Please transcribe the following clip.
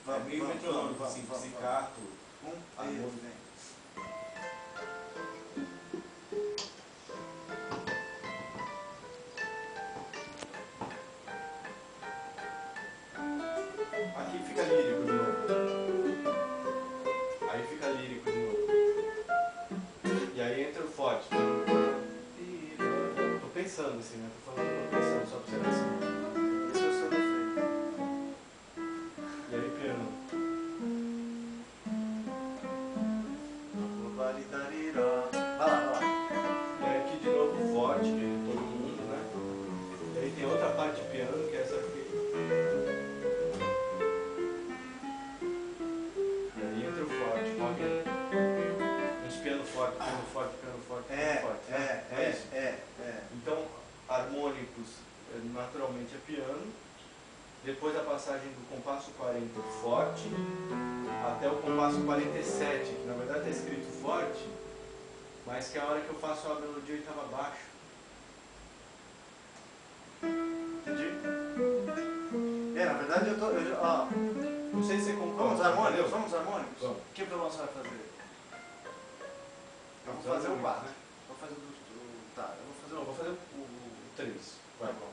É meio metronômico, assim, pizzicato, harmônico. Aqui fica lírico de novo. Aí fica lírico de novo. E aí entra o forte. Tô pensando assim, né? Tô pensando, só pra você ver assim. Esse é o seu defeito. E aí piano. Vai lá. E aí aqui de novo forte, que é todo mundo, né? E aí tem outra parte de piano, que é essa aqui. E aí entra o forte, uns piano forte, piano forte, piano forte, piano forte, né? Não é isso? Então, harmônicos, naturalmente é piano. Depois a passagem do compasso 40 forte até o compasso 47, que na verdade está escrito forte, mas que é a hora que eu faço a melodia oitava abaixo. Entendi? Na verdade eu tô. Não sei se você concorda. Vamos harmônicos? Vamos. O que o violão você vai fazer? Eu vou fazer o 4. Né? Vou fazer o. Tá, eu vou fazer o 3. Vai. Bom.